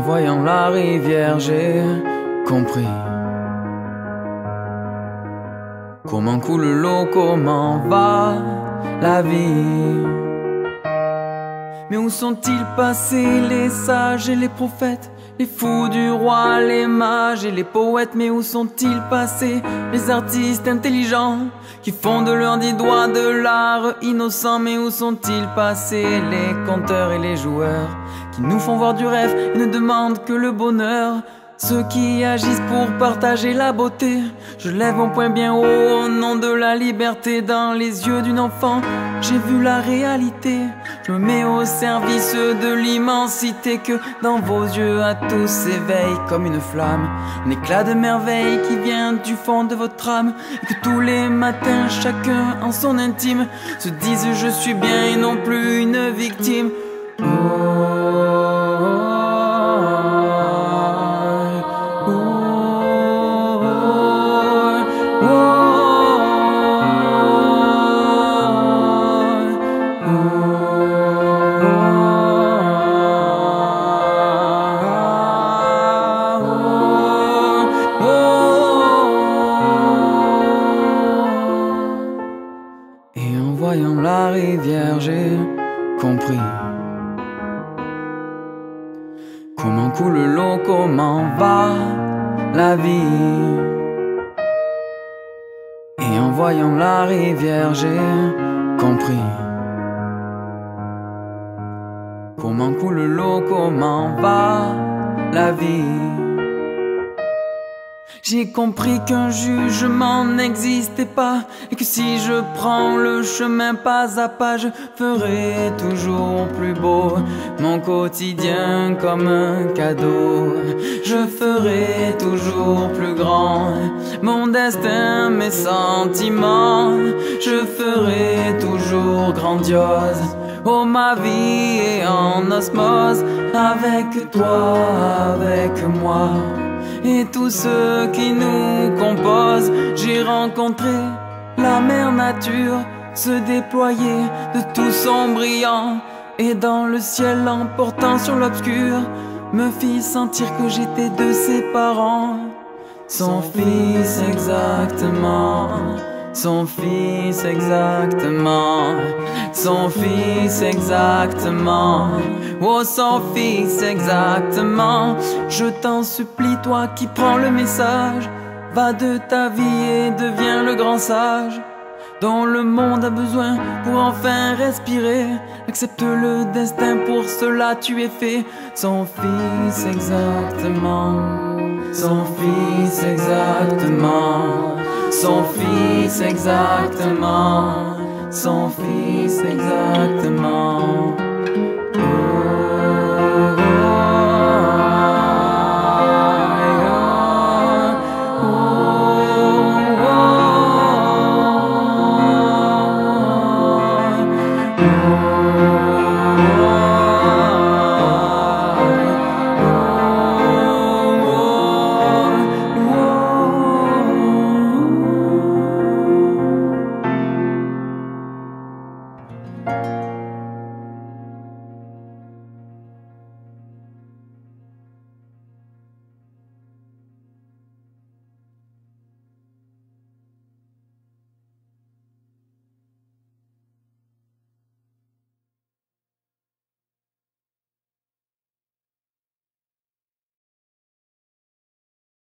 voyant la rivière, j'ai compris comment coule l'eau, comment va la vie. Mais où sont-ils passés les sages et les prophètes, les fous du roi, les mages et les poètes? Mais où sont-ils passés les artistes intelligents qui font de leurs 10 doigts de l'art innocent? Mais où sont-ils passés les conteurs et les joueurs qui nous font voir du rêve et ne demandent que le bonheur? Ceux qui agissent pour partager la beauté. Je lève mon poing bien haut au nom de la liberté. Dans les yeux d'une enfant, j'ai vu la réalité. Je me mets au service de l'immensité. Que dans vos yeux à tous s'éveille comme une flamme, un éclat de merveille qui vient du fond de votre âme. Et que tous les matins, chacun en son intime se dise je suis bien et non plus une victime. Et en voyant la rivière, j'ai compris comment coule l'eau, comment va la vie. Et en voyant la rivière, j'ai compris comment coule l'eau, comment va la vie. J'ai compris qu'un jugement n'existait pas et que si je prends le chemin pas à pas, je ferai toujours plus beau mon quotidien comme un cadeau. Je ferai toujours plus grand mon destin, mes sentiments. Je ferai toujours grandiose, oh ma vie est en osmose avec toi, avec moi. Et tous ceux qui nous composent. J'ai rencontré la mère nature se déployer de tout son brillant, et dans le ciel l'emportant sur l'obscur, me fit sentir que j'étais de ses parents. Son fils exactement, son fils exactement, son fils exactement, oh son fils exactement. Je t'en supplie, toi qui prends le message, va de ta vie et deviens le grand sage dont le monde a besoin pour enfin respirer. Accepte le destin, pour cela tu es fait. Son fils exactement, son fils exactement, son fils exactement, son fils exactement.